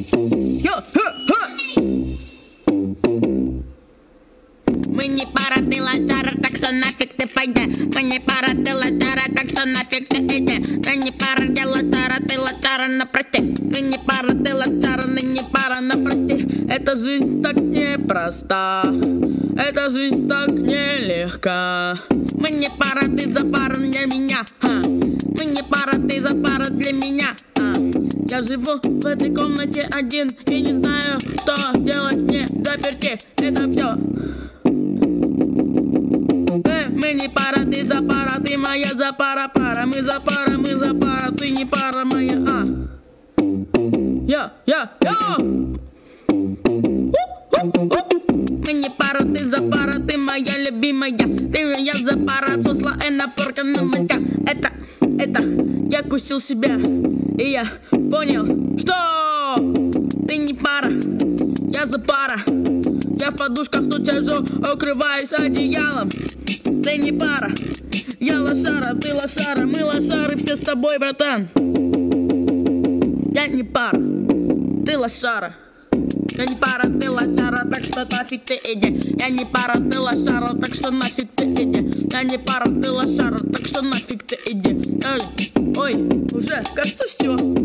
Мы не пара, ты лошара, так что нафиг ты пойди. Мы не пара, ты лошара, так что нафиг ты иди. Мы не пара, я лошара, ты лошара, на прости. Мы не пара, ты лошара, мы не пара, на прости. Эта жизнь так непроста, эта жизнь так нелегка. Мы не пара, ты запара для меня. Мы не пара, ты запара для меня. Я живу в этой комнате один и не знаю, что делать мне заперти. Это все. Мы не пара, ты запара, ты моя запара, пара. Мы запара, ты не пара моя. Я. Мы не пара, ты запара, ты моя любимая. Ты моя запара, сосла и напорка на меня. Это, я кусил себя, и я понял, что ты не пара, я запара. Я в подушках тут сижу, укрываюсь одеялом. Ты не пара, я лошара, ты лошара. Мы лошары все с тобой, братан. Я не пара, ты лошара. Я не пара, ты лошара, так что нафиг ты иди. Я не пара, ты лошара, так что нафиг ты иди. Я не пара, ты лошара, так что нафиг ты иди. Ой, уже, кажется, все.